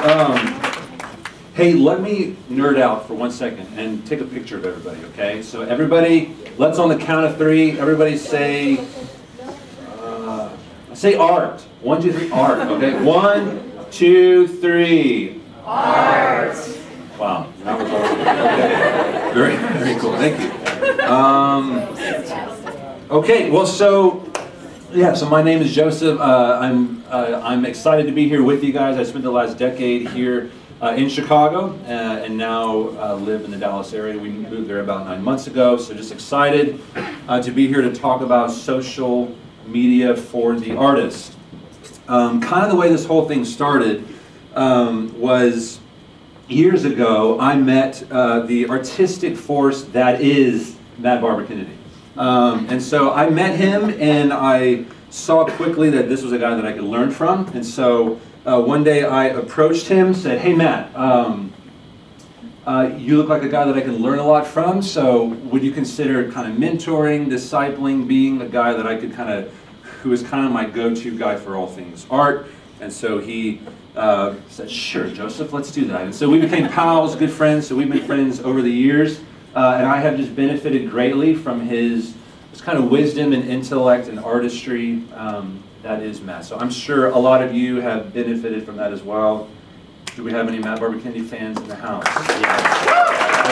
Hey, let me nerd out for 1 second and take a picture of everybody, okay? So everybody, let's on the count of 3, everybody say art. 1, 2, 3, art, okay? 1, 2, 3. Art. Wow, that was awesome. Okay. Very, very cool, thank you. Okay, well, so my name is Joseph. I'm excited to be here with you guys. I spent the last decade here in Chicago and now live in the Dallas area. We moved there about 9 months ago, so just excited to be here to talk about social media for the artist. Kind of the way this whole thing started was years ago. I met the artistic force that is Matt Barber Kennedy. And so I met him and I saw quickly that this was a guy that I could learn from. And so one day I approached him, said, "Hey Matt, you look like a guy that I can learn a lot from, so would you consider kind of mentoring, discipling, being a guy that I could who is kind of my go-to guy for all things art?" And so he said, "Sure, Joseph, let's do that." And so we became pals, good friends, so we've been friends over the years. And I have just benefited greatly from his kind of wisdom and intellect and artistry. That is Matt. So I'm sure a lot of you have benefited from that as well. Do we have any Matt Barber Kennedy fans in the house? Yeah.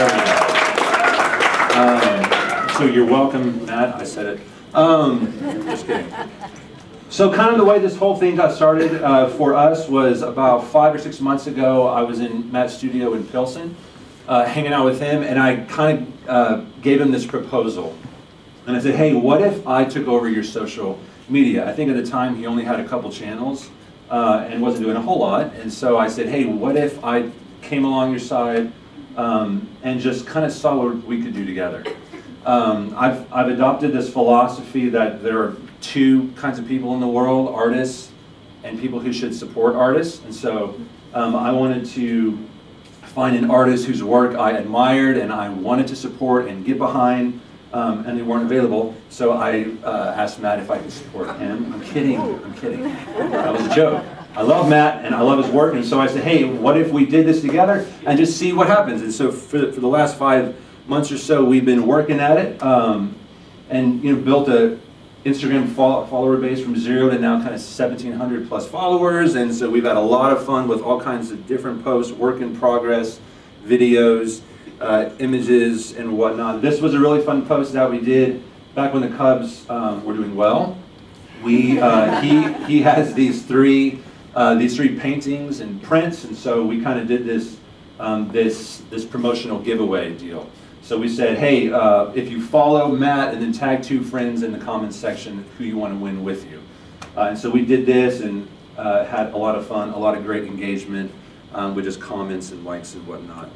There we go. So you're welcome, Matt. I said it. Just kidding. So kind of the way this whole thing got started for us was about 5 or 6 months ago. I was in Matt's studio in Pilsen, hanging out with him, and I kind of gave him this proposal. And I said, "Hey, what if I took over your social media?" I think at the time he only had a couple channels and wasn't doing a whole lot. And so I said, "Hey, what if I came along your side and just kind of saw what we could do together?" I've adopted this philosophy that there are 2 kinds of people in the world: artists and people who should support artists. And so I wanted to find an artist whose work I admired and I wanted to support and get behind, and they weren't available. So I asked Matt if I could support him. I'm kidding. That was a joke. I love Matt and I love his work, and so I said, "Hey, what if we did this together and just see what happens?" And so for the last 5 months or so, we've been working at it, and built a Instagram follower base from 0 to now kind of 1,700 plus followers. And so we've had a lot of fun with all kinds of different posts, work in progress, videos, images, and whatnot. This was a really fun post that we did back when the Cubs were doing well. He has these three paintings and prints, and so we kind of did this this promotional giveaway deal. So we said, "Hey, if you follow Matt and then tag 2 friends in the comments section who you want to win with you." And so we did this and had a lot of fun, a lot of great engagement with just comments and likes and whatnot.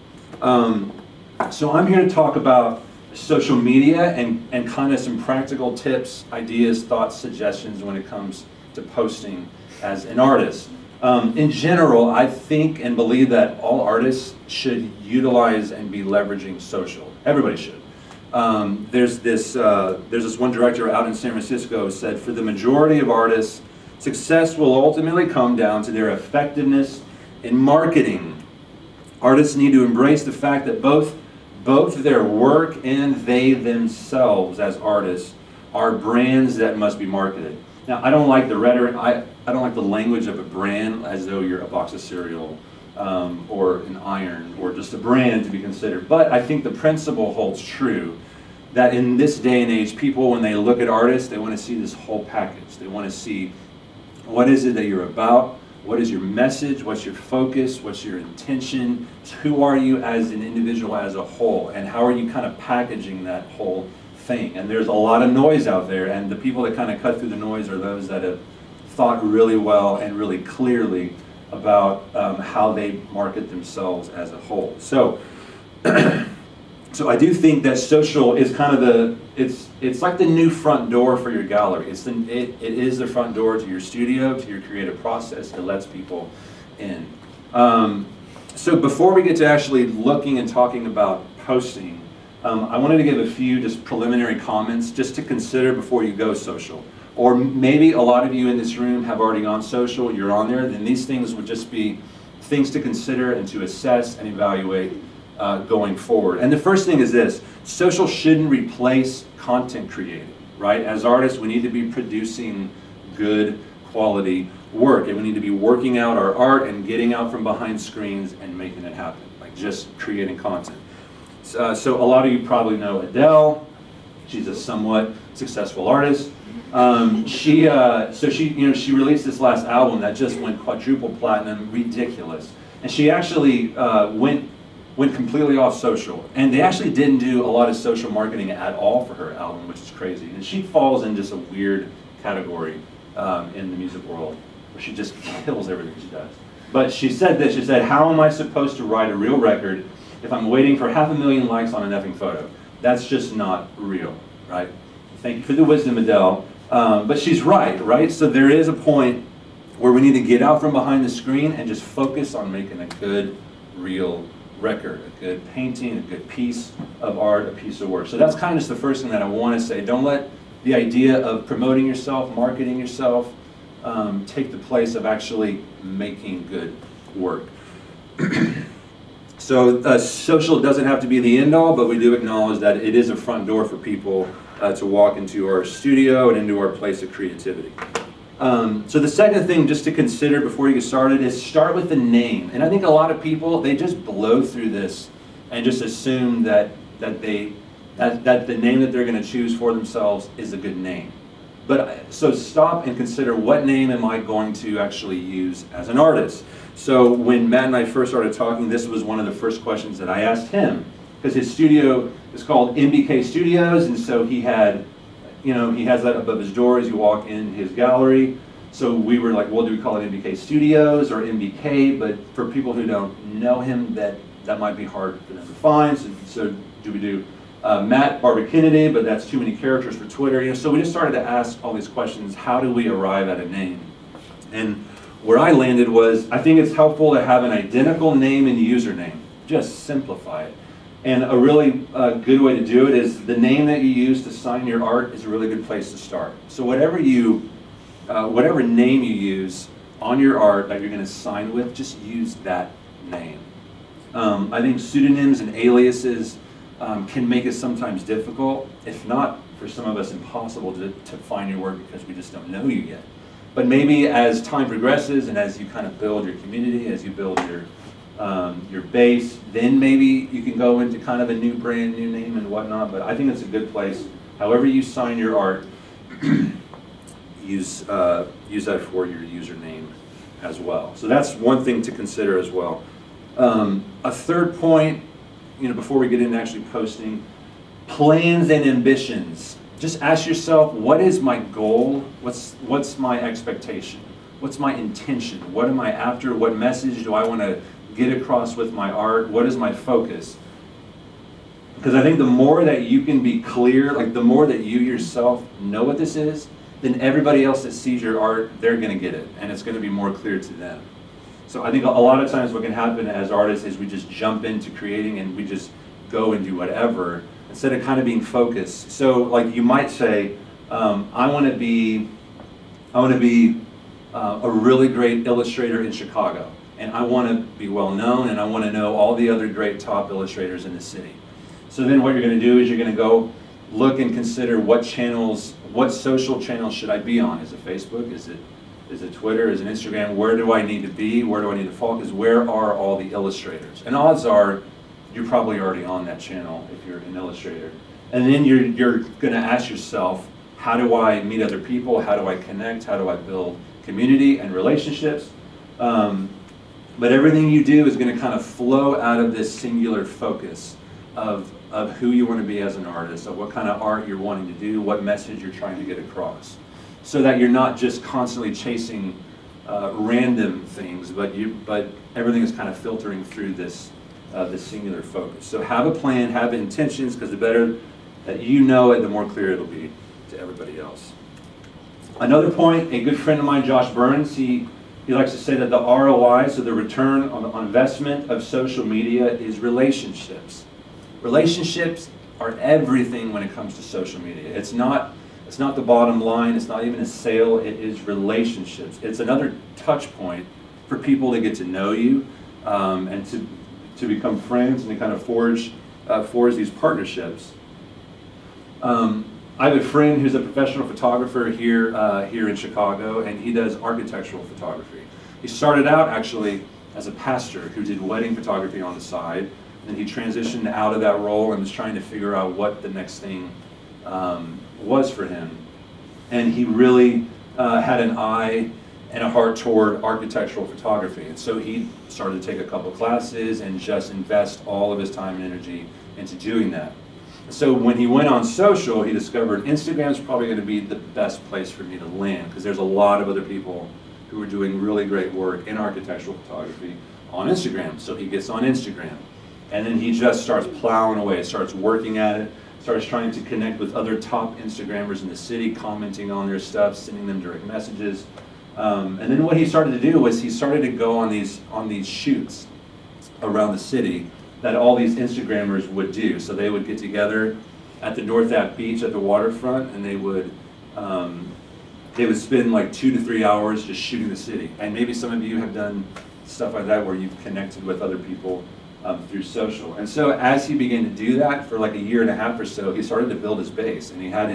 So I'm here to talk about social media and kind of some practical tips, ideas, thoughts, suggestions when it comes to posting as an artist. In general, I think and believe that all artists should utilize and be leveraging social. Everybody should. There's this one director out in San Francisco who said, "For the majority of artists, success will ultimately come down to their effectiveness in marketing. Artists need to embrace the fact that both their work and they themselves as artists are brands that must be marketed." Now, I don't like the rhetoric, I don't like the language of a brand as though you're a box of cereal or an iron or just a brand to be considered. But I think the principle holds true that in this day and age, people, when they look at artists, they want to see this whole package. They want to see what is it that you're about, what is your message, what's your focus, what's your intention, who are you as an individual as a whole, and how are you kind of packaging that whole thing. And there's a lot of noise out there, and the people that kind of cut through the noise are those that have thought really well and really clearly about how they market themselves as a whole. So, so I do think that social is kind of it's like the new front door for your gallery. It is the front door to your studio, to your creative process. It lets people in. So before we get to actually looking and talking about posting, I wanted to give a few just preliminary comments just to consider before you go social. Or maybe a lot of you in this room have already gone social, you're on there, then these things would just be things to consider and to assess and evaluate going forward. And the first thing is this: social shouldn't replace content creating, right? As artists, we need to be producing good quality work, and we need to be working out our art and getting out from behind screens and making it happen, like just creating content. So a lot of you probably know Adele. She's a somewhat successful artist. She released this last album that just went quadruple platinum, ridiculous. And she actually went completely off social. And they actually didn't do a lot of social marketing at all for her album, which is crazy. And she falls in just a weird category in the music world, where she just kills everything she does. But she said this: she said, "How am I supposed to write a real record if I'm waiting for 500,000 likes on an effing photo? That's just not real," right? Thank you for the wisdom, Adele. But she's right? So there is a point where we need to get out from behind the screen and just focus on making a good, real record, a good painting, a good piece of art, a piece of work. So that's kind of just the first thing that I want to say. Don't let the idea of promoting yourself, marketing yourself, take the place of actually making good work. So social doesn't have to be the end all, but we do acknowledge that it is a front door for people to walk into our studio and into our place of creativity. So the second thing just to consider before you get started is start with the name. And I think a lot of people, they just blow through this and just assume that the name that they're going to choose for themselves is a good name. But so stop and consider, what name am I going to actually use as an artist? So when Matt and I first started talking, this was one of the first questions that I asked him, because his studio is called MBK Studios, and so he had, he has that above his door as you walk in his gallery. So we were like, well, do we call it MBK Studios or MBK? But for people who don't know him, that might be hard for them to find. So do we do Matt Barbara Kennedy? But that's too many characters for Twitter. So we just started to ask all these questions. How do we arrive at a name? And where I landed was, I think it's helpful to have an identical name and username. Just simplify it. And a really good way to do it is the name that you use to sign your art is a really good place to start. So whatever name you use on your art that you're going to sign with, just use that name. I think pseudonyms and aliases can make it sometimes difficult, if not for some of us impossible to find your work because we just don't know you yet. But maybe as time progresses and as you kind of build your community, as you build your base, then maybe you can go into kind of a new brand, new name and whatnot. But I think it's a good place. However you sign your art, use that for your username as well. So that's one thing to consider as well. A third point, before we get into actually posting, plans and ambitions. Just ask yourself, what is my goal? What's my expectation? What's my intention? What am I after? What message do I want to get across with my art? What is my focus? Because I think the more that you can be clear, like the more that you yourself know what this is, then everybody else that sees your art, they're going to get it, and it's going to be more clear to them. So I think a lot of times what can happen as artists is we just jump into creating and we just go and do whatever, instead of kind of being focused. So like you might say, I want to be a really great illustrator in Chicago, and I want to be well known, and I want to know all the other great top illustrators in the city. So then what you're going to do is you're going to go look and consider what social channels should I be on? Is it Facebook? Is it Twitter? Is it Instagram? Where do I need to be? Where do I need to focus? Where are all the illustrators? And odds are you're probably already on that channel if you're an illustrator. And then you're going to ask yourself, how do I meet other people? How do I connect? How do I build community and relationships? But everything you do is going to kind of flow out of this singular focus of who you want to be as an artist, of what kind of art you're wanting to do, what message you're trying to get across, so that you're not just constantly chasing random things, but everything is kind of filtering through this singular focus. So have a plan, have intentions, because the better that you know it, the more clear it'll be to everybody else. Another point, a good friend of mine, Josh Burns, he likes to say that the ROI, so the return on investment of social media, is relationships. Relationships are everything when it comes to social media. It's not the bottom line, it's not even a sale, it is relationships. It's another touch point for people to get to know you, and to become friends and to kind of forge these partnerships. I have a friend who's a professional photographer here in Chicago, and he does architectural photography. He started out actually as a pastor who did wedding photography on the side, and he transitioned out of that role and was trying to figure out what the next thing was for him. And he really had an eye and a heart toward architectural photography. And so he started to take a couple classes and just invest all of his time and energy into doing that. So when he went on social, he discovered Instagram's probably going to be the best place for me to land, because there's a lot of other people who are doing really great work in architectural photography on Instagram. So he gets on Instagram, and then he just starts plowing away, starts working at it, starts trying to connect with other top Instagrammers in the city, commenting on their stuff, sending them direct messages. And then what he started to do was he started to go on these shoots around the city that all these Instagrammers would do. So they would get together at the North Ave Beach at the waterfront, and they would spend like 2 to 3 hours just shooting the city. And maybe some of you have done stuff like that where you've connected with other people through social. And so as he began to do that for like a year and a half or so, he started to build his base, and he had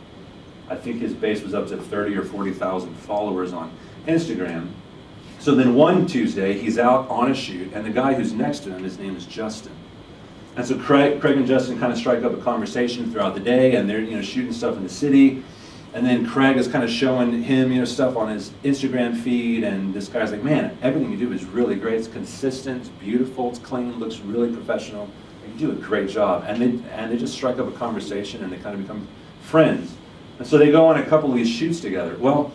I think his base was up to 30 or 40,000 followers on Instagram. So then one Tuesday, he's out on a shoot, and the guy who's next to him, his name is Justin. And so Craig and Justin kind of strike up a conversation throughout the day, and they're shooting stuff in the city. And then Craig is kind of showing him stuff on his Instagram feed, and this guy's like, man, everything you do is really great. It's consistent, it's beautiful, it's clean, looks really professional. You do a great job. And they just strike up a conversation, and they kind of become friends. And so they go on a couple of these shoots together. Well,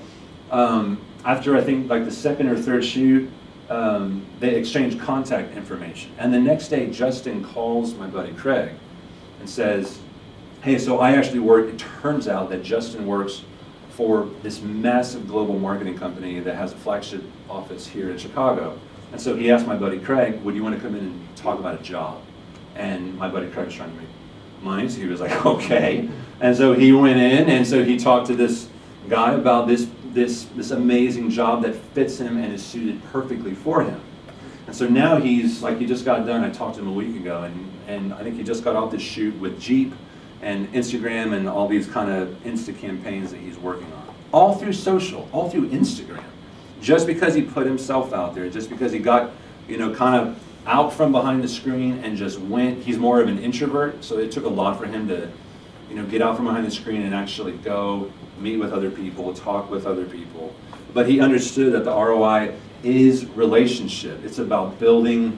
after I think like the second or third shoot, they exchange contact information. And the next day, Justin calls my buddy Craig and says, hey, so I actually work, it turns out that Justin works for this massive global marketing company that has a flagship office here in Chicago. And so he asked my buddy Craig, would you want to come in and talk about a job? And my buddy Craig was trying to make money, so he was like, okay. And so he went in, and so he talked to this guy about this amazing job that fits him and is suited perfectly for him. And so now he just got done, I talked to him a week ago, and I think he just got off this shoot with Jeep and Instagram and all these kind of Insta campaigns that he's working on. All through social, all through Instagram. Just because he put himself out there, just because he got, kind of out from behind the screen and just went. He's more of an introvert, so it took a lot for him to, get out from behind the screen and actually go meet with other people, talk with other people. But he understood that the ROI is relationship. It's about building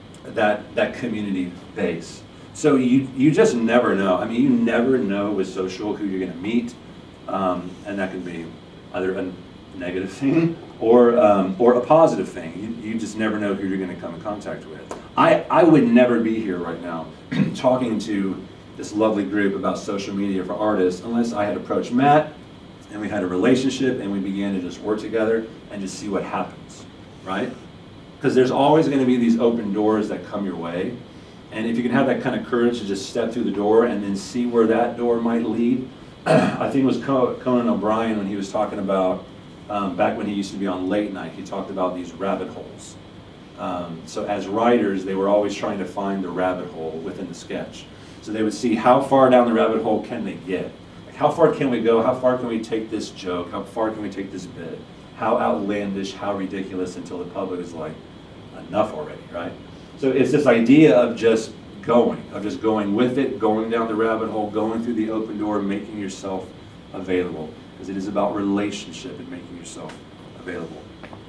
that community base. So you just never know. I mean, you never know with social who you're going to meet, and that can be either a negative thing or a positive thing. You just never know who you're going to come in contact with. I would never be here right now talking to this lovely group about social media for artists unless I had approached Matt and we had a relationship and we began to just work together and just see what happens, right? Because there's always going to be these open doors that come your way. And if you can have that kind of courage to just step through the door and then see where that door might lead. I think it was Conan O'Brien when he was talking about, back when he used to be on late night, he talked about these rabbit holes. So as writers, they were always trying to find the rabbit hole within the sketch. So they would see how far down the rabbit hole can they get. Like how far can we go? How far can we take this joke? How far can we take this bit? How outlandish, how ridiculous, until the public is like, enough already, right? So it's this idea of just going with it, going down the rabbit hole, going through the open door, making yourself available. Because it is about relationship and making yourself available.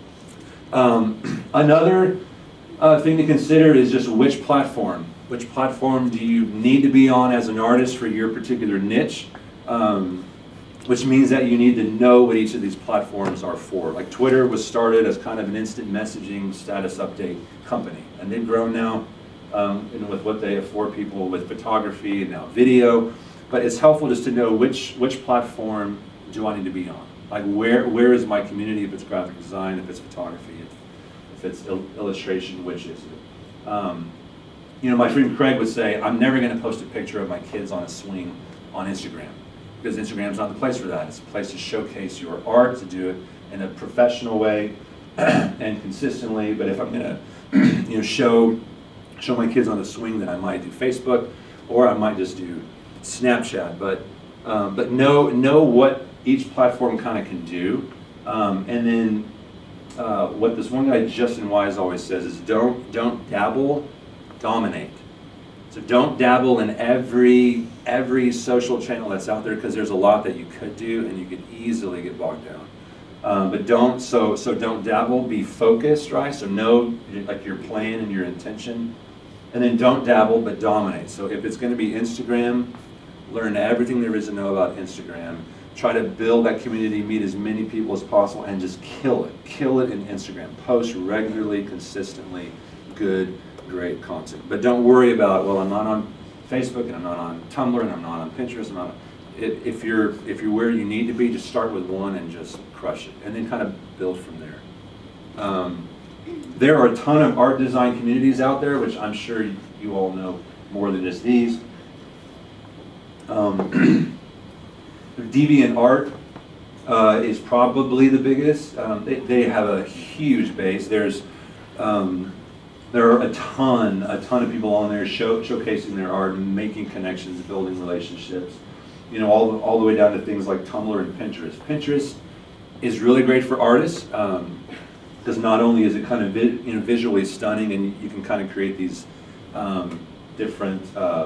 Another thing to consider is just which platform. Which platform do you need to be on as an artist for your particular niche? Which means that you need to know what each of these platforms are for. Like Twitter was started as kind of an instant messaging status update company, and they've grown now with what they afford people with photography and now video. But it's helpful just to know which platform do I need to be on. Like where is my community, if it's graphic design, if it's photography, if it's illustration, which is it? My friend Craig would say, I'm never going to post a picture of my kids on a swing on Instagram, because Instagram's not the place for that. It's a place to showcase your art, to do it in a professional way, and consistently. But if I'm gonna, you know, show my kids on the swing, then I might do Facebook, or I might just do Snapchat. But know what each platform kind of can do, and then what this one guy Justin Wise always says is don't dabble, dominate. So don't dabble in every social channel that's out there, because there's a lot that you could do and you could easily get bogged down. But don't dabble, be focused, right? So know like your plan and your intention, and then don't dabble but dominate. So if it's going to be Instagram, learn everything there is to know about Instagram. Try to build that community, meet as many people as possible, and just kill it in Instagram. Post regularly, consistently, good, great content. But don't worry about, well, I'm not on Facebook, and I'm not on Tumblr, and I'm not on Pinterest. If you're where you need to be, just start with one and just crush it, and then kind of build from there. There are a ton of art design communities out there, which I'm sure you all know more than just these. DeviantArt is probably the biggest. They have a huge base. There are a ton of people on there showcasing their art, making connections, building relationships. You know, all the way down to things like Tumblr and Pinterest. Pinterest is really great for artists, because not only is it kind of visually stunning, and you can kind of create these different.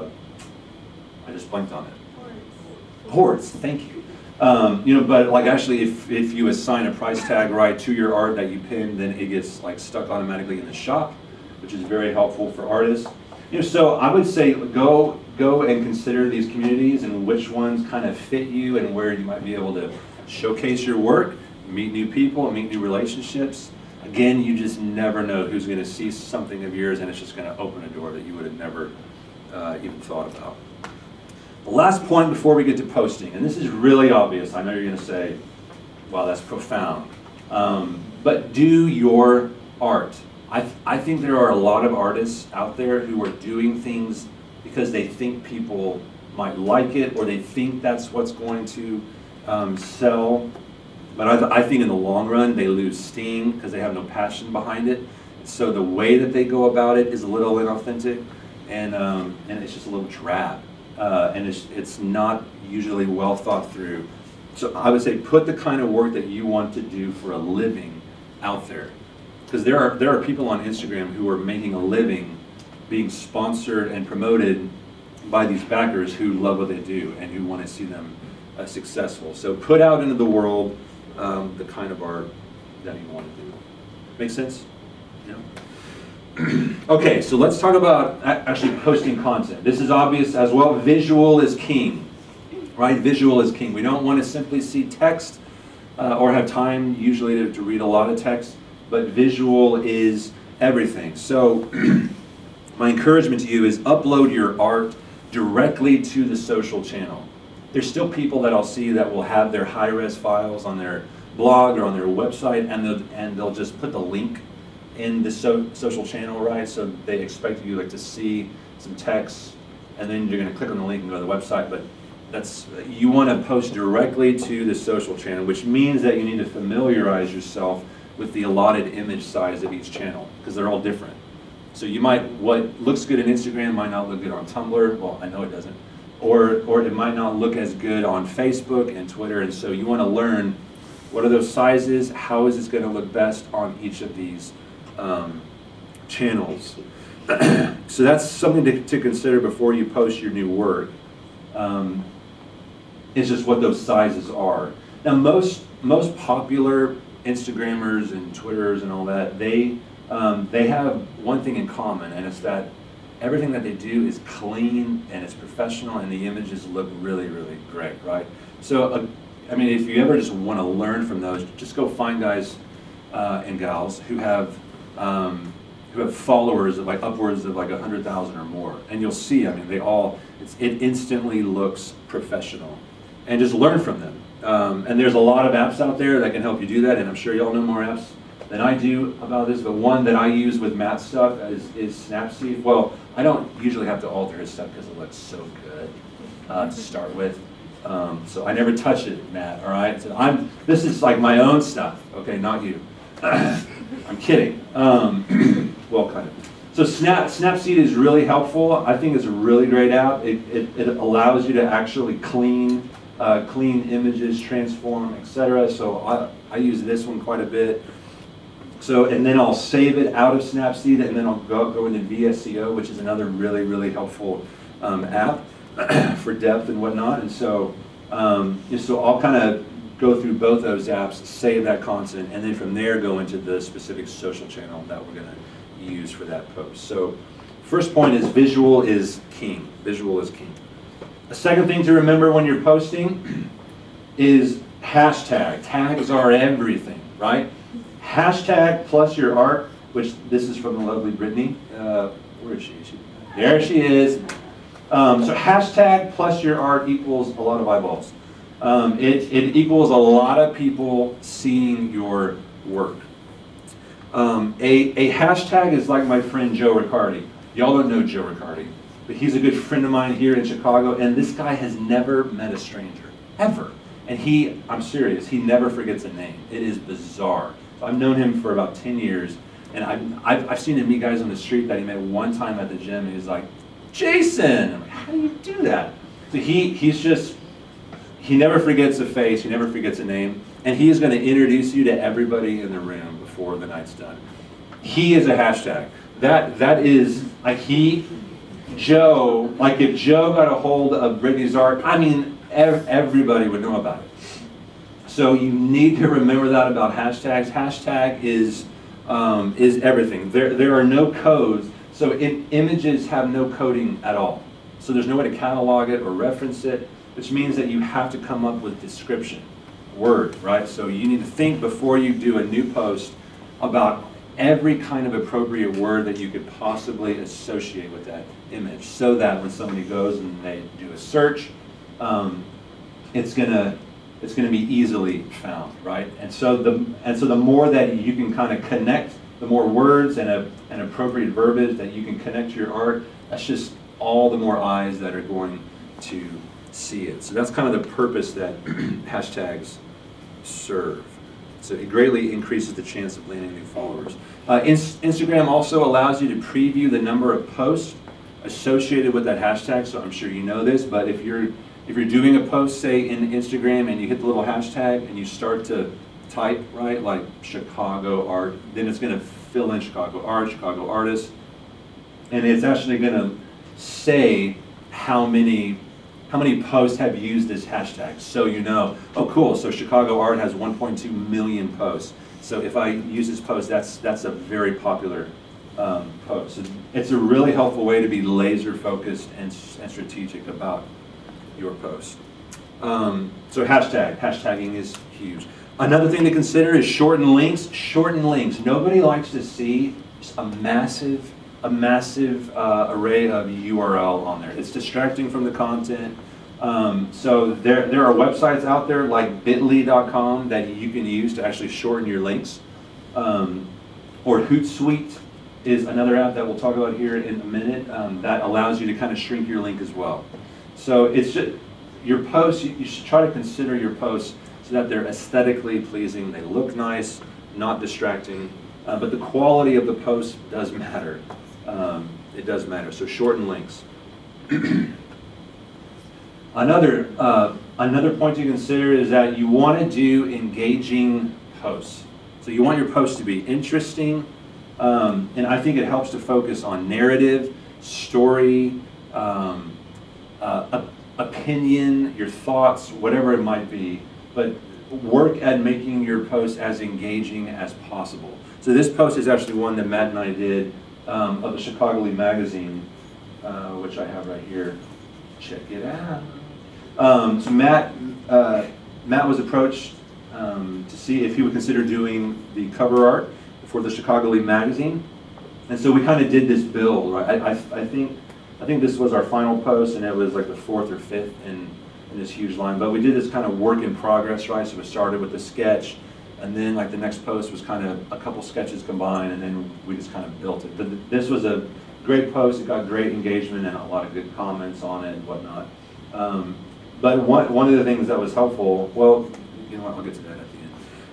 I just blanked on it. Hordes, thank you. You know, but like actually, if you assign a price tag right to your art that you pin, then it gets like stuck automatically in the shop, which is very helpful for artists. You know, so I would say go and consider these communities and which ones kind of fit you and where you might be able to showcase your work, meet new people, and meet new relationships. Again, you just never know who's going to see something of yours, and it's just going to open a door that you would have never even thought about. The last point before we get to posting, and this is really obvious. I know you're going to say, wow, that's profound. But do your art. I think there are a lot of artists out there who are doing things because they think people might like it, or they think that's what's going to sell. But I think in the long run, they lose steam because they have no passion behind it. So the way that they go about it is a little inauthentic, and it's just a little drab. And it's not usually well thought through. So I would say put the kind of work that you want to do for a living out there. Because there are people on Instagram who are making a living being sponsored and promoted by these backers who love what they do and who want to see them successful. So put out into the world the kind of art that you want to do. Make sense? Yeah. Okay, so let's talk about actually posting content. This is obvious as well. Visual is king, right? Visual is king. We don't want to simply see text or have time usually to read a lot of text, but visual is everything. So my encouragement to you is upload your art directly to the social channel. There's still people that I'll see that will have their high-res files on their blog or on their website, and they'll just put the link in the social channel, right? So they expect you to see some text, and then you're going to click on the link and go to the website. But you want to post directly to the social channel, which means that you need to familiarize yourself with the allotted image size of each channel, because they're all different. So what looks good on Instagram might not look good on Tumblr. Well, I know it doesn't. Or it might not look as good on Facebook and Twitter. And so you want to learn what are those sizes, how is this going to look best on each of these channels. So that's something to consider before you post your new work. It's just what those sizes are. Now most popular Instagrammers and Twitters and all that, they have one thing in common, and it's that everything that they do is clean and it's professional, and the images look really, really great, right? So, I mean, if you ever just want to learn from those, just go find guys and gals who have followers of upwards of 100,000 or more, and you'll see. I mean, it instantly looks professional, and just learn from them. And there's a lot of apps out there that can help you do that, and I'm sure y'all know more apps than I do about this, but one that I use with Matt's stuff is Snapseed. Well, I don't usually have to alter his stuff because it looks so good to start with. So I never touch it, Matt, all right? So this is like my own stuff, okay, not you. I'm kidding. Well, kind of. So Snapseed is really helpful. I think it's a really great app. It allows you to actually clean images, transform, etc. So I use this one quite a bit. So, and then I'll save it out of Snapseed, and then I'll go into VSCO, which is another really, really helpful app for depth and whatnot. And so, so I'll kind of go through both those apps, save that content, and then from there go into the specific social channel that we're going to use for that post. So, first point is visual is king. Visual is king. A second thing to remember when you're posting is hashtag. Tags are everything, right? Hashtag plus your art, which this is from the lovely Brittany. Where is she? There she is. So hashtag plus your art equals a lot of eyeballs. It equals a lot of people seeing your work. A hashtag is like my friend Joe Riccardi. Y'all don't know Joe Riccardi, but he's a good friend of mine here in Chicago, and this guy has never met a stranger, ever. And I'm serious, he never forgets a name. It is bizarre. So I've known him for about 10 years, and I've seen him meet guys on the street that he met one time at the gym, and he's like, Jason! I'm like, how do you do that? So he never forgets a face, he never forgets a name, and he is going to introduce you to everybody in the room before the night's done. He is a hashtag. That is, like Joe, like if Joe got a hold of Brittany's art, I mean, everybody would know about it. So you need to remember that about hashtags. Hashtag is everything. There are no codes, so images have no coding at all. So there's no way to catalog it or reference it, which means that you have to come up with description, word, right? So you need to think before you do a new post about every kind of appropriate word that you could possibly associate with that image, so that when somebody goes and they do a search, it's gonna be easily found, right? And so the more that you can kind of connect, the more words and an appropriate verbiage that you can connect to your art, that's just all the more eyes that are going to see it. So that's kind of the purpose that hashtags serve. So it greatly increases the chance of landing new followers. Instagram also allows you to preview the number of posts associated with that hashtag. So I'm sure you know this, but if you're doing a post, say in Instagram, and you hit the little hashtag and you start to type, right, like Chicago art, then it's going to fill in Chicago art, Chicago artist, and it's actually going to say how many posts have used this hashtag. So you know, oh cool, so Chicago art has 1.2 million posts. So if I use this post, that's a very popular post. So it's a really helpful way to be laser focused and strategic about your post. So hashtagging is huge. Another thing to consider is shorten links. Shorten links. Nobody likes to see just a massive array of URL on there. It's distracting from the content. So there are websites out there like bit.ly.com that you can use to actually shorten your links. Or Hootsuite is another app that we'll talk about here in a minute that allows you to kind of shrink your link as well. So it's just your posts, you should try to consider your posts so that they're aesthetically pleasing, they look nice, not distracting, but the quality of the post does matter. It does matter, so shorten links. Another point to consider is that you want to do engaging posts. So you want your post to be interesting, and I think it helps to focus on narrative, story, opinion, your thoughts, whatever it might be, but work at making your post as engaging as possible. So this post is actually one that Matt and I did of the Chicago magazine, which I have right here. Check it out. So Matt was approached to see if he would consider doing the cover art for the Chicago magazine, and so we kind of did this build, right? I think this was our final post, and it was like the 4th or 5th in this huge line. But we did this kind of work in progress, right? So we started with a sketch, and then like the next post was kind of a couple sketches combined, and then we just kind of built it. But this was a great post. It got great engagement and a lot of good comments on it and whatnot. But one of the things that was helpful, well, you know what, I'll get to that at the end.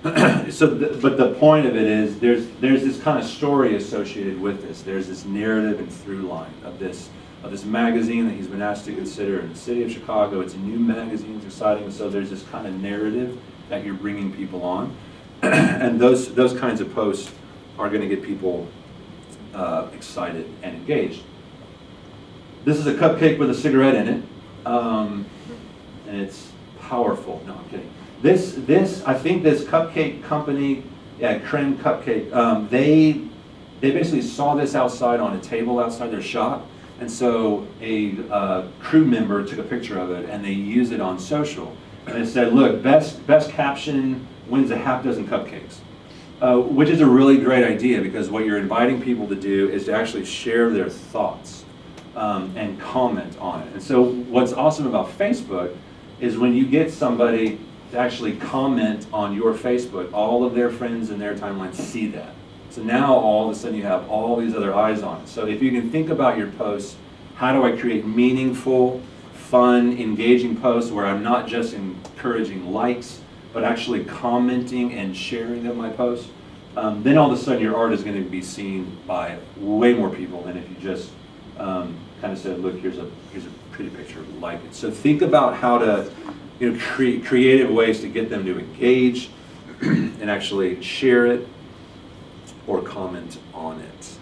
But the point of it is there's this kind of story associated with this. There's this narrative and through line of this magazine that he's been asked to consider in the city of Chicago. It's a new magazine, it's exciting. So there's this kind of narrative that you're bringing people on, and those kinds of posts are going to get people excited and engaged. This is a cupcake with a cigarette in it, and it's powerful. No, I'm kidding. I think this cupcake company, yeah, Creme Cupcake, they basically saw this outside on a table outside their shop, and so a crew member took a picture of it, and they used it on social, and it said, "Look, best caption wins a half dozen cupcakes," which is a really great idea, because what you're inviting people to do is to actually share their thoughts and comment on it. And so what's awesome about Facebook is when you get somebody to actually comment on your Facebook, all of their friends in their timeline see that. So now all of a sudden you have all these other eyes on it. So if you can think about your posts, how do I create meaningful, fun, engaging posts where I'm not just encouraging likes, but actually commenting and sharing of my posts, then all of a sudden your art is going to be seen by way more people than if you just kind of said, look, here's a pretty picture, like it. So think about how to create creative ways to get them to engage and actually share it or comment on it.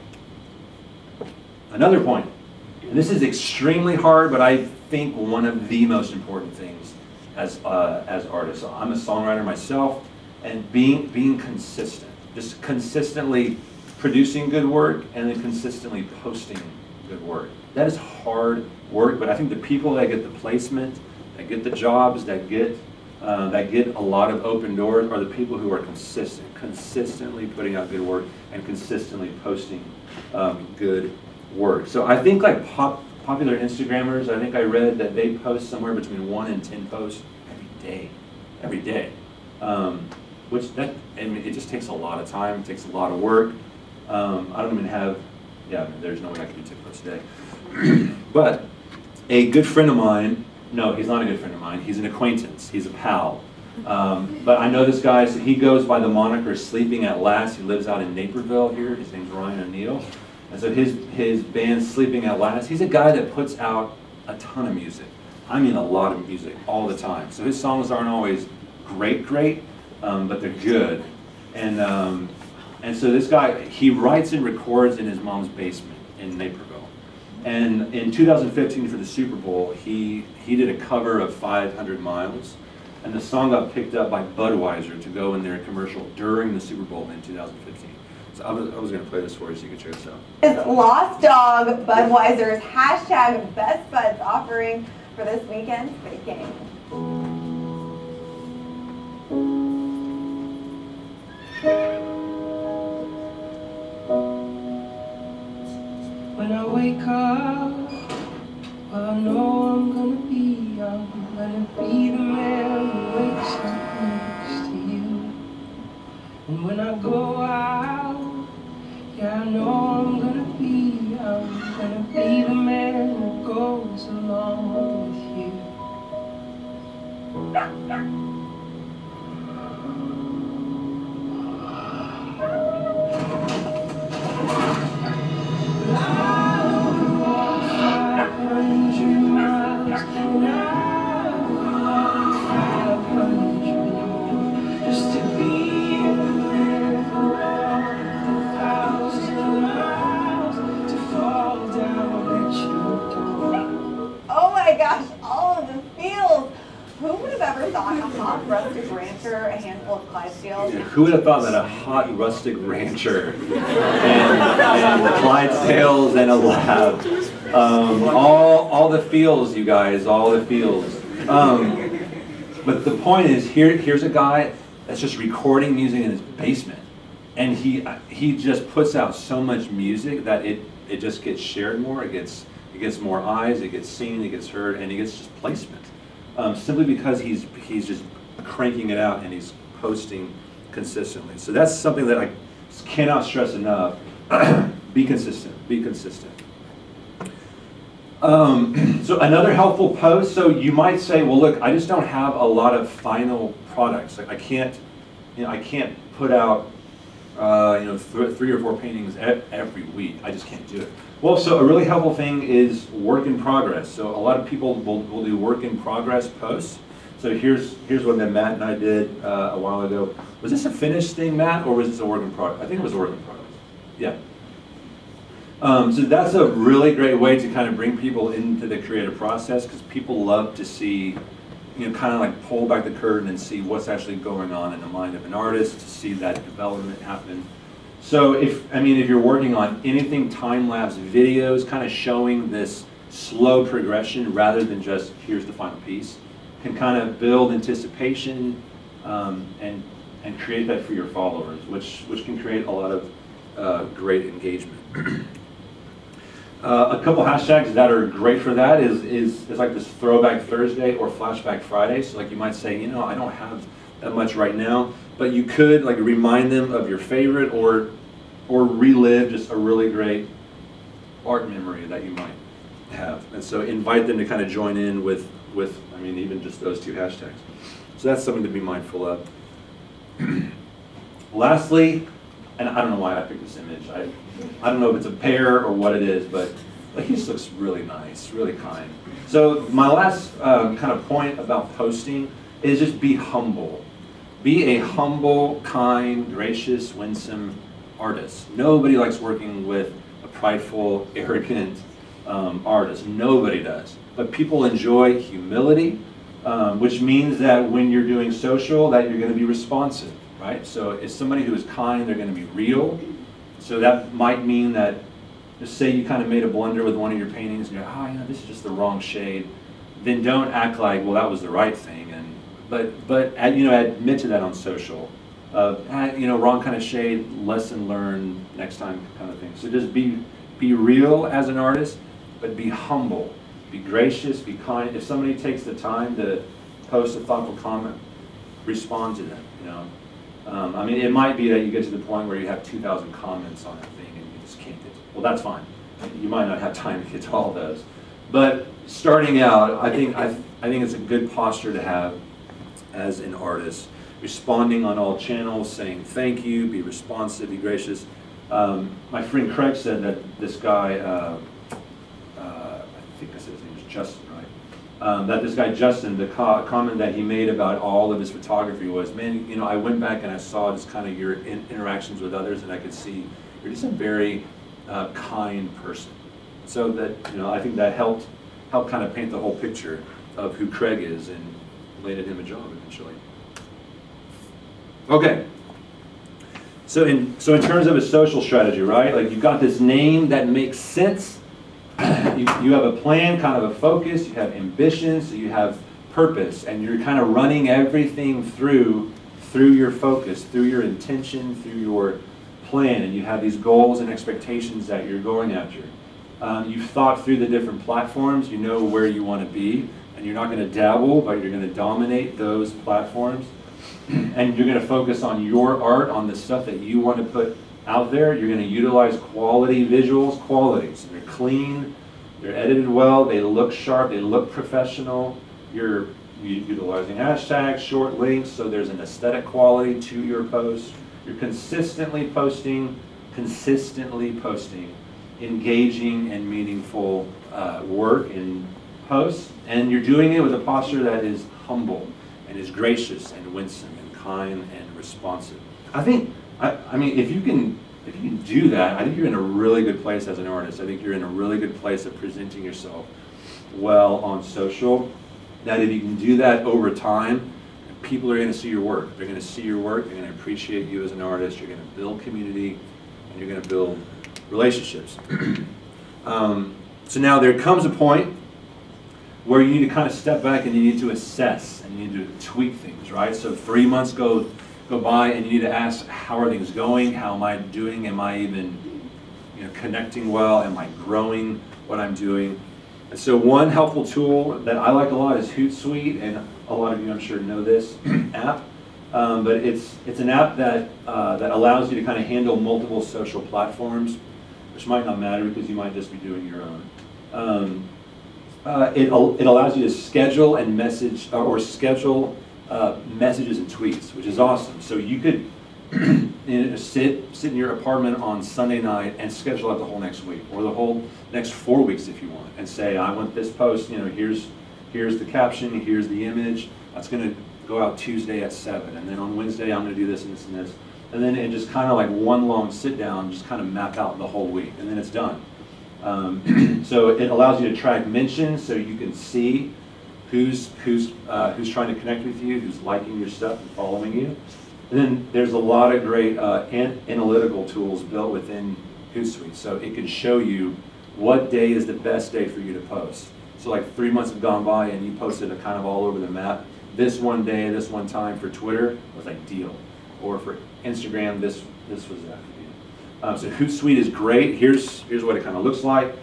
Another point, and this is extremely hard, but I think one of the most important things as artists. I'm a songwriter myself, and being consistent, just consistently producing good work and then consistently posting good work. That is hard work, but I think the people that get the placement, that get the jobs, that get a lot of open doors are the people who are consistently putting out good work and consistently posting good work. So I think like popular Instagrammers, I think I read that they post somewhere between 1 and 10 posts every day. Which it just takes a lot of time, it takes a lot of work. I don't even have, there's no way I can do 10 posts a day. But a good friend of mine, no, he's not a good friend of mine, he's an acquaintance, he's a pal. But I know this guy, so he goes by the moniker Sleeping at Last. He lives out in Naperville here, his name's Ryan O'Neill. And so his band Sleeping at Last, he's a guy that puts out a ton of music. I mean a lot of music, all the time. So his songs aren't always great, but they're good. And so this guy, he writes and records in his mom's basement in Naperville. And in 2015 for the Super Bowl, he did a cover of 500 Miles. And the song got picked up by Budweiser to go in their commercial during the Super Bowl in 2015. So I was going to play this for you so you can check this out. It's Lost Dog, Budweiser's hashtag Best Buds offering for this weekend's big game. When I wake up, well, I know I'm gonna be the man who wakes up next to you. And when I go out, yeah, I know I'm gonna be the man who goes along with you. Who would have thought that a hot rustic rancher and Clydesdales and a lab, all the feels, you guys, all the feels. But the point is, here's a guy that's just recording music in his basement, and he just puts out so much music that it just gets shared more. It gets more eyes, it gets seen, it gets heard, and it gets just placement. Simply because he's just cranking it out and he's posting consistently. So that's something that I cannot stress enough. Be consistent. Be consistent. So another helpful post. So you might say, well, look, I just don't have a lot of final products. I can't I can't put out 3 or 4 paintings every week. I just can't do it. Well, so a really helpful thing is work in progress. So a lot of people will do work in progress posts. So here's one that Matt and I did a while ago. Was this a finished thing, Matt, or was this a work in progress? I think it was a work in progress. Yeah. So that's a really great way to kind of bring people into the creative process, because people love to see, kind of like pull back the curtain and see what's actually going on in the mind of an artist, to see that development happen. So if you're working on anything time-lapse videos, kind of showing this slow progression rather than just here's the final piece, can kind of build anticipation and create that for your followers, which can create a lot of great engagement. A couple hashtags that are great for that is like this Throwback Thursday or Flashback Friday. So like you might say, I don't have that much right now, but you could like remind them of your favorite or relive just a really great art memory that you might have. And so invite them to kind of join in with even just those 2 hashtags. So that's something to be mindful of. Lastly, and I don't know why I picked this image. I don't know if it's a bear or what it is, but he just looks really nice, really kind. So my last kind of point about posting is just be humble. Be a humble, kind, gracious, winsome artist. Nobody likes working with a prideful, arrogant artist. Nobody does. But people enjoy humility, which means that when you're doing social, that you're going to be responsive. Right? So if somebody who is kind, they're going to be real. So that might mean that, just say you kind of made a blunder with one of your paintings and you're, this is just the wrong shade. Then don't act like, well, that was the right thing. But admit to that on social. Wrong kind of shade, lesson learned, next time kind of thing. So just be real as an artist, but be humble, be gracious, be kind. If somebody takes the time to post a thoughtful comment, respond to them. It might be that you get to the point where you have 2,000 comments on a thing and you just can't get to it. Well, that's fine. You might not have time to get to all those. But starting out, I think it's a good posture to have as an artist. Responding on all channels, saying thank you, be responsive, be gracious. My friend Craig said that this guy, I think I said his name was Justin, right? That this guy Justin, the comment that he made about all of his photography was, man, I went back and I saw just kind of your interactions with others, and I could see you're just a very kind person. So that I think that helped kind of paint the whole picture of who Craig is and landed him a job eventually. Okay. So in terms of a social strategy, right? Like you've got this name that makes sense. You have a plan, kind of a focus, you have ambitions, so you have purpose, and you're kind of running everything through your focus, through your intention, through your plan, and you have these goals and expectations that you're going after. You've thought through the different platforms, you know where you want to be, and you're not going to dabble, but you're going to dominate those platforms, and you're going to focus on your art, on the stuff that you want to put out there. You're going to utilize quality visuals, qualities. They're clean, they're edited well, they look sharp, they look professional. You're utilizing hashtags, short links, so there's an aesthetic quality to your post. You're consistently posting, engaging and meaningful work in posts, and you're doing it with a posture that is humble and is gracious and winsome and kind and responsive. If you can do that, I think you're in a really good place as an artist. I think you're in a really good place of presenting yourself well on social. That if you can do that over time, people are going to see your work. They're going to see your work, they're going to appreciate you as an artist, you're going to build community, and you're going to build relationships. So now there comes a point where you need to kind of step back and you need to assess and you need to tweak things, right? So 3 months go by and you need to ask, how are things going? How am I doing? Am I even connecting well? Am I growing what I'm doing? And so one helpful tool that I like a lot is Hootsuite, and a lot of you I'm sure know this app. But it's an app that allows you to kind of handle multiple social platforms, which might not matter because you might just be doing your own. It allows you to schedule and message or schedule messages and tweets, which is awesome. So you could sit in your apartment on Sunday night and schedule out the whole next week, or the whole next 4 weeks if you want, and say, I want this post, here's the caption, here's the image, that's gonna go out Tuesday at 7, and then on Wednesday I'm gonna do this and this and this. And then just kind of like one long sit down, just kind of map out the whole week, and then it's done. So it allows you to track mentions, so you can see who's trying to connect with you, who's liking your stuff and following you. And then there's a lot of great analytical tools built within Hootsuite. So it can show you what day is the best day for you to post. So like 3 months have gone by and you posted it kind of all over the map. This one day, this one time for Twitter was ideal. Or for Instagram, this was that for you. So Hootsuite is great. Here's what it kind of looks like.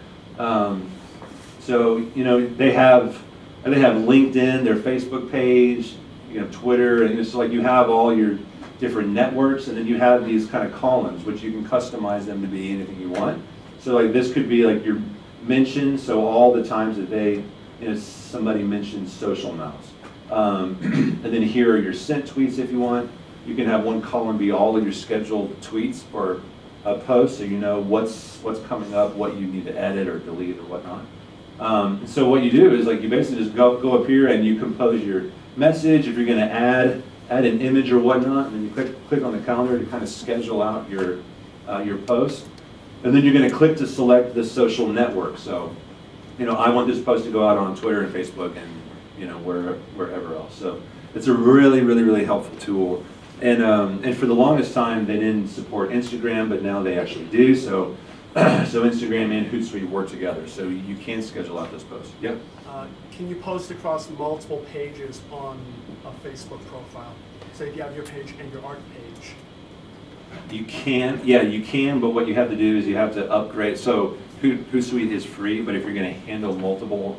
So they have LinkedIn, their Facebook page, Twitter, and it's like you have all your different networks, and then you have these kind of columns, which you can customize them to be anything you want. So like this could be like your mentions, so all the times that somebody mentions Social Mouse. And then here are your sent tweets if you want. You can have one column be all of your scheduled tweets or posts, so you know what's coming up, what you need to edit or delete or whatnot. So what you do is like you basically just go up here and you compose your message. If you're going to add an image or whatnot, and then you click on the calendar to kind of schedule out your post. And then you're going to click to select the social network. So, I want this post to go out on Twitter and Facebook and wherever else. So it's a really, really, really helpful tool. And for the longest time they didn't support Instagram, but now they actually do. So Instagram and Hootsuite work together. So you can schedule out those posts. Yeah. Can you post across multiple pages on a Facebook profile? Say if you have your page and your art page. You can, yeah, you can, but what you have to do is you have to upgrade. So Hootsuite is free, but if you're going to handle multiple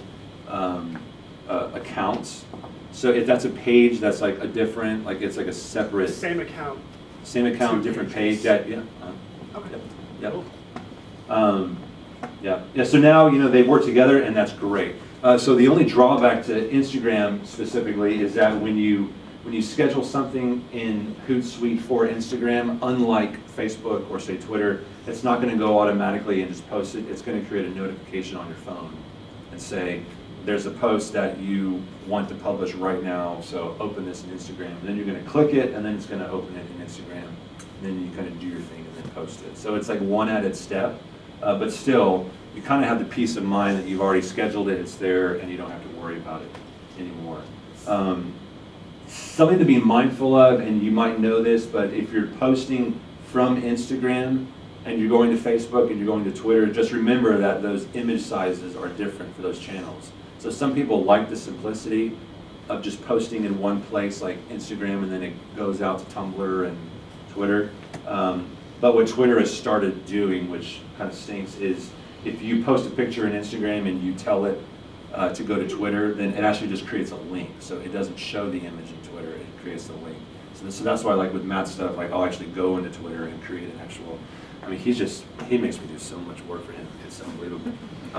accounts, so if that's a page that's like a different, like it's like a separate. Same account, different page. Yeah. Okay. Yep. Cool. Yeah. So now they work together, and that's great. So the only drawback to Instagram specifically is that when you schedule something in Hootsuite for Instagram, unlike Facebook or say Twitter, it's not going to go automatically and just post it. It's going to create a notification on your phone and say, there's a post that you want to publish right now, so open this in Instagram. And then you're going to click it, and then it's going to open it in Instagram. And then you kind of do your thing and then post it. So it's like one added step, but still, you kind of have the peace of mind that you've already scheduled it, it's there, and you don't have to worry about it anymore. Something to be mindful of, and you might know this, but if you're posting from Instagram and you're going to Facebook and you're going to Twitter, just remember that those image sizes are different for those channels. So some people like the simplicity of just posting in one place like Instagram, and then it goes out to Tumblr and Twitter. But what Twitter has started doing, which kind of stinks, is if you post a picture in Instagram and you tell it to go to Twitter, then it actually just creates a link. So it doesn't show the image in Twitter, it creates the link. So that's why, like with Matt's stuff, like I'll actually go into Twitter and create an actual, I mean, he makes me do so much work for him. It's unbelievable.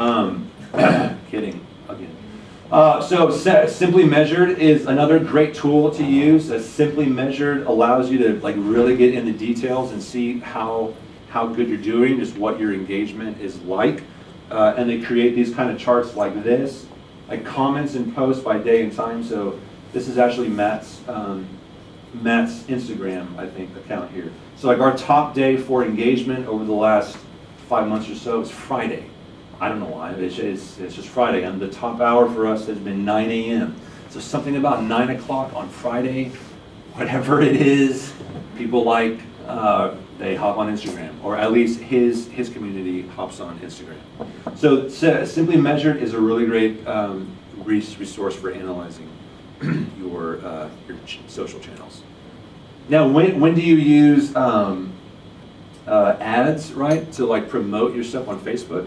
Kidding, again. So Simply Measured is another great tool to use. Simply Measured allows you to like really get into details and see how good you're doing, just what your engagement is like. And they create these kind of charts like this, like comments and posts by day and time. So this is actually Matt's Instagram, I think, account here. So like our top day for engagement over the last 5 months or so is Friday. I don't know why, it's just Friday. And the top hour for us has been 9 a.m. So something about 9 o'clock on Friday, whatever it is, people like, they hop on Instagram, or at least his community hops on Instagram. So Simply Measured is a really great resource for analyzing your social channels. Now, when do you use ads, right, to like promote your stuff on Facebook?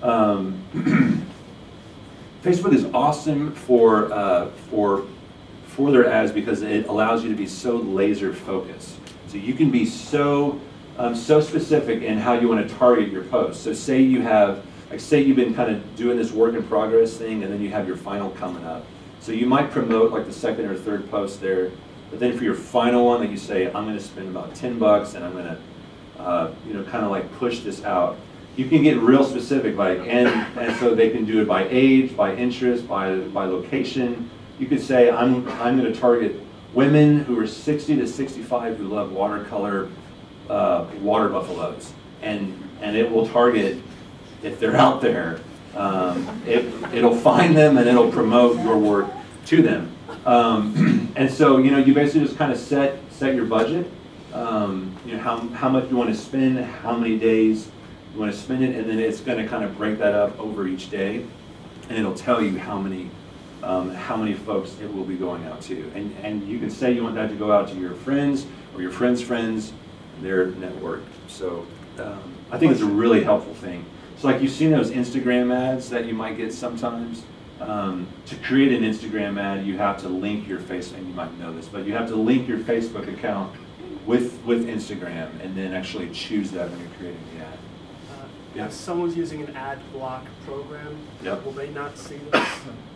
Facebook is awesome for their ads because it allows you to be so laser focused. So you can be so specific in how you want to target your posts. So say you have, like say you've been kind of doing this work in progress thing, and then you have your final coming up. So you might promote like the second or third post there, but then for your final one that you say, I'm going to spend about $10 and I'm going to, you know, kind of like push this out. You can get real specific, like, and so they can do it by age, by interest, by location. You could say, I'm going to target women who are 60 to 65 who love watercolor water buffaloes, and it will target, if they're out there, it'll find them and it'll promote your work to them. And so, you know, you basically just kind of set your budget, you know, how much you want to spend, how many days you want to spend it, and then it's going to kind of break that up over each day, and it'll tell you how many folks it will be going out to. And you can say you want that to go out to your friends or your friends' friends, their network. So I think it's a really helpful thing. So like you've seen those Instagram ads that you might get sometimes. To create an Instagram ad, you have to link your Facebook, and you might know this, but you have to link your Facebook account with Instagram, and then actually choose that when you're creating the ad. If someone's using an ad block program, Yep. will they not see this?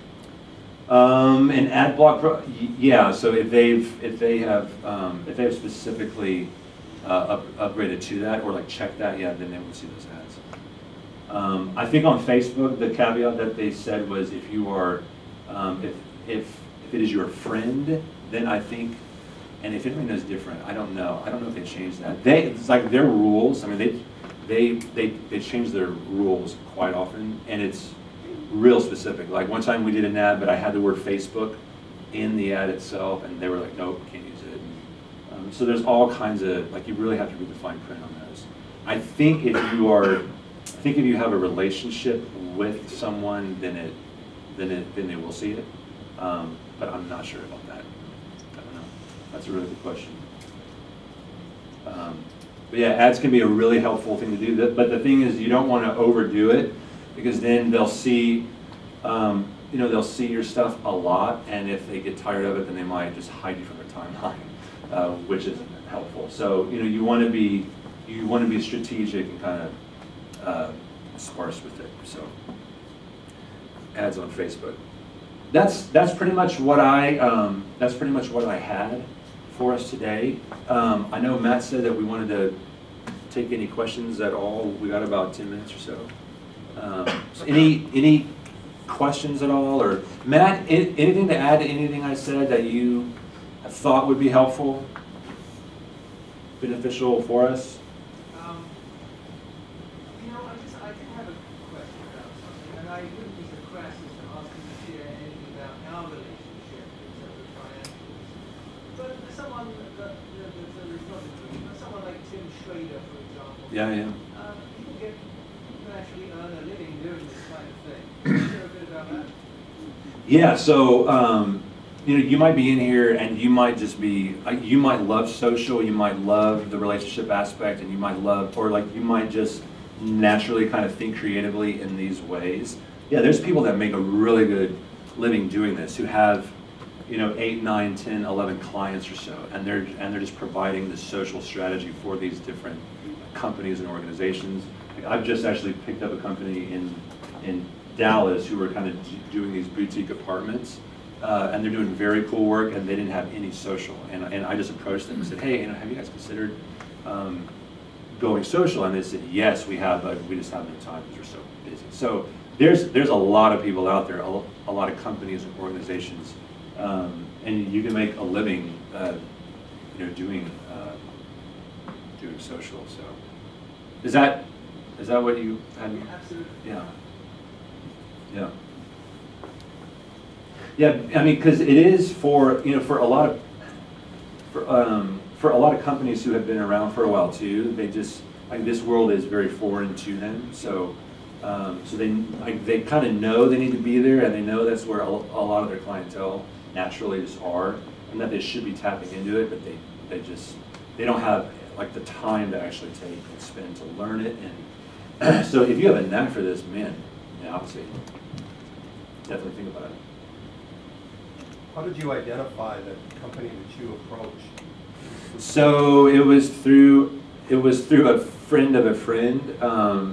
An ad block yeah. So if they have specifically upgraded to that or like checked that, yeah, then they would see those ads. I think on Facebook, the caveat that they said was if you are, if it is your friend, then I think, and if anybody knows different, I don't know. I don't know if they changed that. It's like their rules. I mean, they change their rules quite often, and it's real specific. Like one time we did an ad, but I had the word Facebook in the ad itself, and they were like, nope, can't use it. So there's all kinds of, like, you really have to read the fine print on those. I think if you have a relationship with someone, then they will see it. But I'm not sure about that. I don't know. That's a really good question. But yeah, ads can be a really helpful thing to do. But the thing is, you don't want to overdo it, because then they'll see, they'll see your stuff a lot, and if they get tired of it, then they might just hide you from their timeline, which isn't helpful. So you want to be strategic and kind of sparse with it. So ads on Facebook. That's pretty much what I had for us today. I know Matt said that we wanted to take any questions at all. We got about 10 minutes or so. So any questions at all, or Matt, anything to add to anything I said that you thought would be helpful, beneficial for us? I did have a question about something, and I wouldn't be so crass as to ask you to share anything about our relationship in terms of financials. But someone someone like Tim Schrader, for example. Yeah. People can actually earn a living doing this kind of thing. Can you share a bit about that? Yeah, so you might be in here and you might just be, you might love social, you might love the relationship aspect, and you might love, or like you might just naturally kind of think creatively in these ways. Yeah, there's people that make a really good living doing this, who have 8, 9, 10, 11 clients or so, and they're just providing the social strategy for these different companies and organizations. I've just actually picked up a company in Dallas who were kind of doing these boutique apartments, and they're doing very cool work, and they didn't have any social. And I just approached them and said, hey, have you guys considered going social? And they said, yes, we have, but we just haven't had time because we're so busy. So there's a lot of people out there, a lot of companies and organizations, and you can make a living, doing social. So is that what you had? Absolutely. Yeah. I mean, because it is for a lot of companies who have been around for a while too. They just this world is very foreign to them. So they kind of know they need to be there, and they know that's where a lot of their clientele naturally just are, and that they should be tapping into it, but they don't have like the time to actually take and spend to learn it. And so if you have a knack for this, man, obviously, definitely think about it. How did you identify the company that you approached? So it was through a friend of a friend.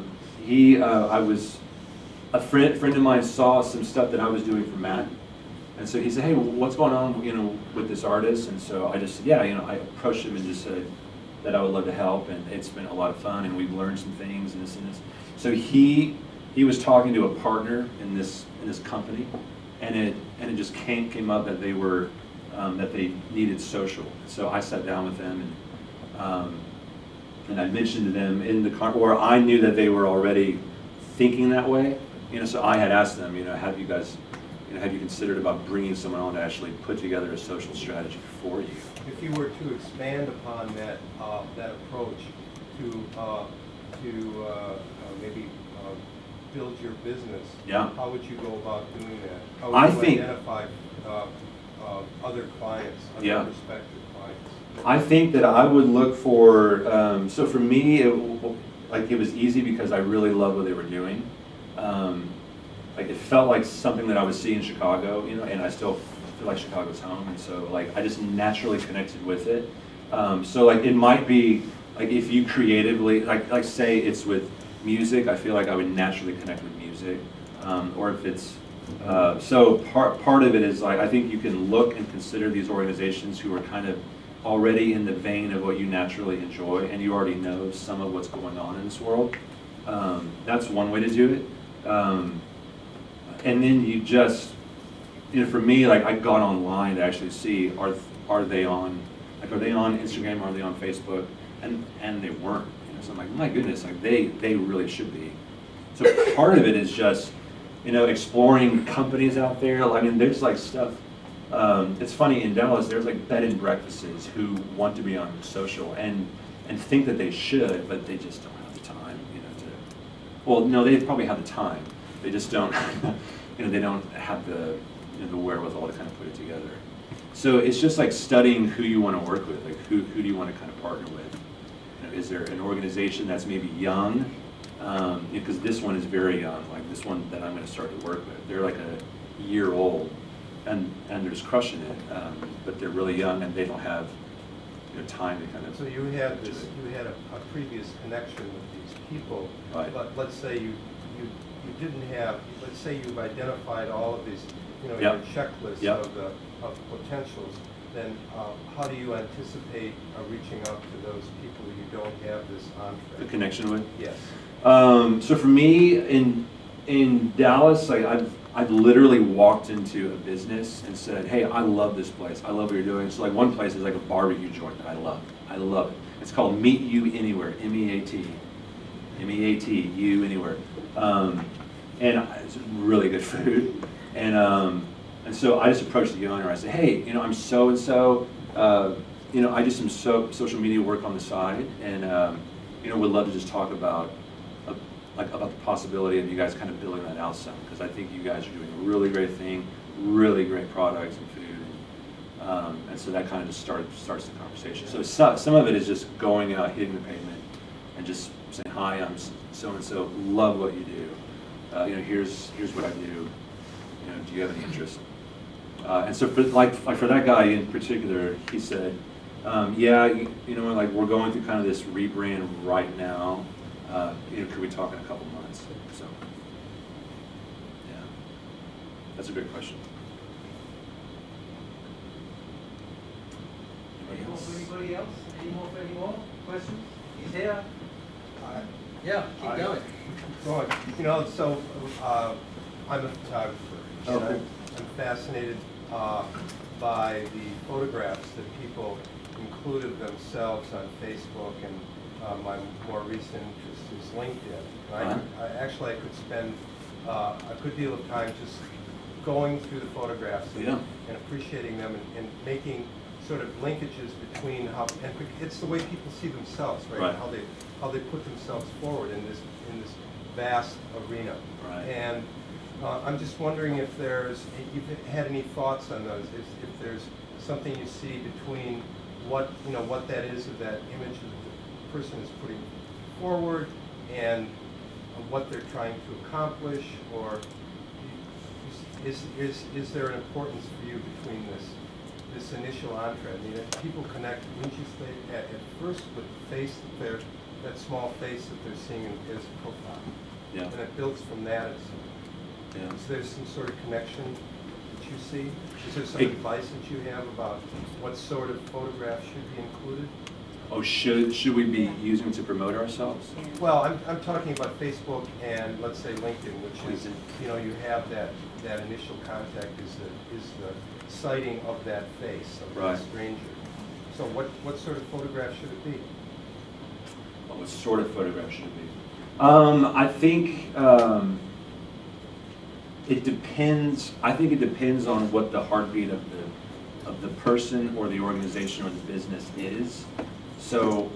A friend of mine saw some stuff that I was doing for Matt, And so he said, hey, what's going on, with this artist? And so I just said, yeah, I approached him and just said that I would love to help, and it's been a lot of fun, and we've learned some things and this and this. So he was talking to a partner in this company, and it just came up that they were that they needed social. So I sat down with them, and I mentioned to them in the car, or I knew that they were already thinking that way. So I had asked them, have you guys, have you considered about bringing someone on to actually put together a social strategy for you? If you were to expand upon that approach to maybe build your business, yeah, how would you go about doing that? How would you identify other clients, other prospective clients? I think that I would look for, so for me, it was easy because I really loved what they were doing. It felt like something that I would see in Chicago, and I still feel like Chicago's home, and so I just naturally connected with it. So it might be if you creatively, say it's with music, I feel like I would naturally connect with music, or if it's so part of it is I think you can look and consider these organizations who are kind of already in the vein of what you naturally enjoy, and you already know some of what's going on in this world. That's one way to do it. And then you just, for me, I got online to actually see are they on Instagram, are they on Facebook, and they weren't. So I'm like, my goodness, they really should be. So part of it is just exploring companies out there. There's stuff. It's funny, in Dallas there's bed and breakfasts who want to be on social and think that they should, but they just don't have the time. Well, no, they probably have the time. They just don't, they don't have the wherewithal to kind of put it together. So it's just studying who you want to work with, who do you want to kind of partner with. Is there an organization that's maybe young? Because this one is very young, this one that I'm going to start to work with. They're a year old, and they're just crushing it, but they're really young and they don't have time to kind of. So you had a previous connection with these people, right. But let's say you didn't have. Let's say you've identified all of these, Yep. your checklist Yep. of potentials. Then how do you anticipate reaching out to those people you don't have this entree? The connection with? Yes. So for me, in Dallas, I've literally walked into a business and said, hey, I love this place. I love what you're doing. So one place is a barbecue joint that I love. I love it. It's called Meet You Anywhere, M-E-A-T. M-E-A-T, you anywhere. And it's really good food. And so I just approached the owner. I said, hey, I'm so-and-so. I do some social media work on the side, and would love to just talk about the possibility of you guys kind of building that out some, because I think you guys are doing a really great thing, really great products and food, and so that kind of just starts the conversation. So some of it is just going out, hitting the pavement, and just saying, hi, I'm so-and-so, love what you do. Here's what I do. Do you have any interest? And so for for that guy in particular, he said, yeah, we're going through kind of this rebrand right now. Could we talk in a couple months? So, yeah, that's a good question. Anybody else? Any more questions? He's here. Yeah, keep going. Go on. So I'm a photographer. Okay. I'm fascinated by the photographs that people include of themselves on Facebook, and my more recent interest is LinkedIn. I could spend a good deal of time just going through the photographs and appreciating them and making sort of linkages between how, and it's the way people see themselves, right? How they put themselves forward in this vast arena. Right. And I'm just wondering if you've had any thoughts on those, if there's something you see between what that is of that image that the person is putting forward and what they're trying to accomplish, or is there an importance for you between this initial entree? I mean, people connect, wouldn't you say, at first with the face that small face that they're seeing as a profile. Yeah. And it builds from that. Is there some sort of connection that you see? Is there some advice that you have about what sort of photographs should be included? Oh, should we be using to promote ourselves? Well, I'm talking about Facebook and let's say LinkedIn, which is, you know, you have that initial contact is the sighting of that face of Right. the stranger. So what sort of photograph should it be? What sort of photograph should it be? I think it depends. I think it depends on what the heartbeat of the person or the organization or the business is. So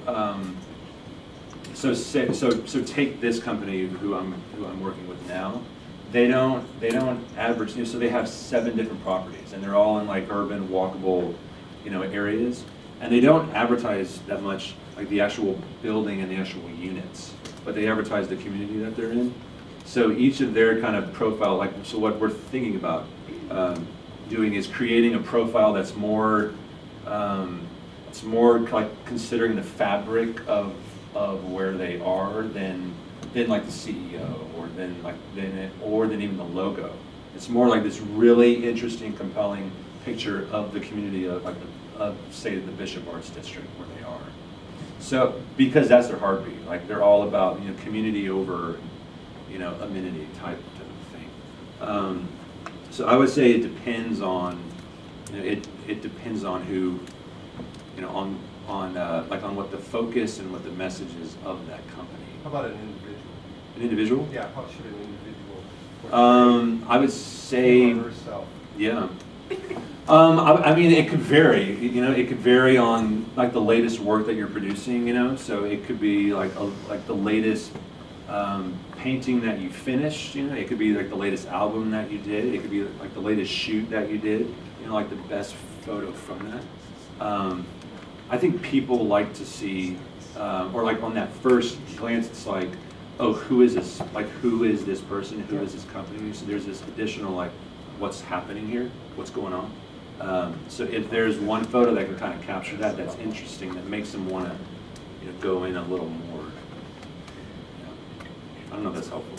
so take this company who I'm working with now. They don't advertise. You know, so they have 7 different properties, and they're all in like urban, walkable, you know, areas, and they don't advertise that much like the actual building and the actual units, but they advertise the community that they're in. So each of their kind of profile, like, so what we're thinking about doing is creating a profile that's more, it's more like considering the fabric of where they are than like the CEO or than even the logo. It's more like this really interesting, compelling picture of the community of like of say the Bishop Arts District where they are. So because that's their heartbeat, like they're all about, you know, community over, you know, amenity type of thing. So I would say it depends on, you know, it depends on who, you know, on like on what the focus and what the message is of that company. How about an individual? An individual? Yeah, how should an individual? I would say, him or herself. yeah. I mean, it could vary. You know, it could vary on like the latest work that you're producing. You know, so it could be like the latest painting that you finished. You know, it could be like the latest album that you did. It could be like the latest shoot that you did. You know, like the best photo from that. I think people like to see, or like on that first glance, it's like, oh, who is this? Like, who is this person? Who is this company? So there's this additional like, what's happening here? What's going on? So if there's one photo that can kind of capture that, that's interesting, that makes them want to, you know, go in a little more. You know, I don't know if that's helpful.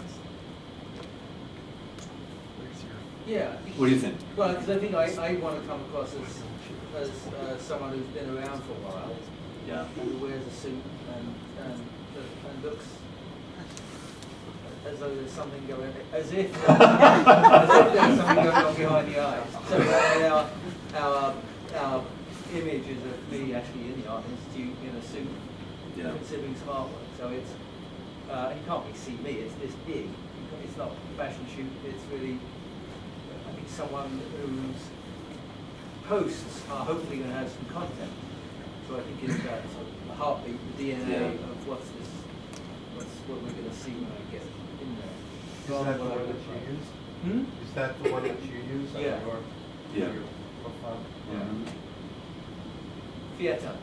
Yeah. What do you think? Well, because I think I want to come across as someone who's been around for a while. Yeah. And who wears a suit and looks as though there's something going, as if there's something going on behind the eyes. So our images of me actually in the art institute in a suit, Yeah. considering some artwork. So it's you can't really see me. It's this big. It's not a fashion shoot. It's really, I think, someone whose posts are hopefully going to have some content. So I think it's that sort of the heartbeat, the DNA of what we're going to see when I get in there. Is that the one that you use? Hmm? Is that the one that you use on Yeah. your profile? Theater.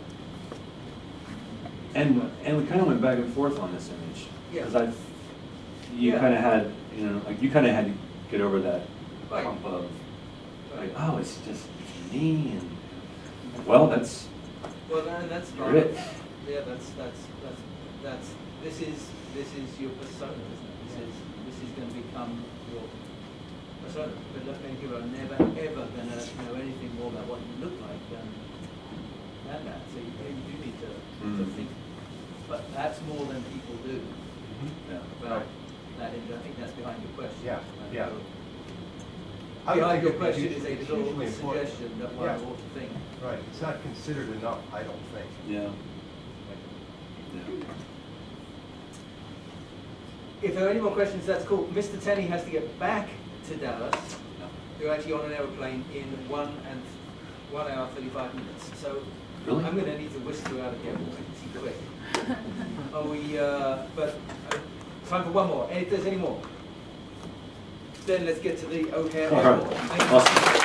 And we kind of went back and forth on this image. Yeah. Because you kind of had, you know, like you kind of had to get over that Right. hump of, like, oh, it's just me, and well, that's Well, and that's you're it. Yeah, that's this is your persona, isn't it? This is going to become your persona. But many people are never ever going to know anything more about what you look like than that. So you do need to think. But that's more than people do. Yeah. Well, I think that's behind your question. Yeah, yeah. Behind your question is a it's little hugely important. suggestion that one ought to think. Right, it's not considered enough, I don't think. Yeah. Yeah. If there are any more questions, that's cool. Mr. Tenney has to get back to Dallas. You're actually on an aeroplane in 1 hour 35 minutes. So Really? I'm going to need to whisk you out of here pretty quick. But time for one more. And if there's any more, then let's get to the O'Hare All right. Airport. Thank you. Awesome.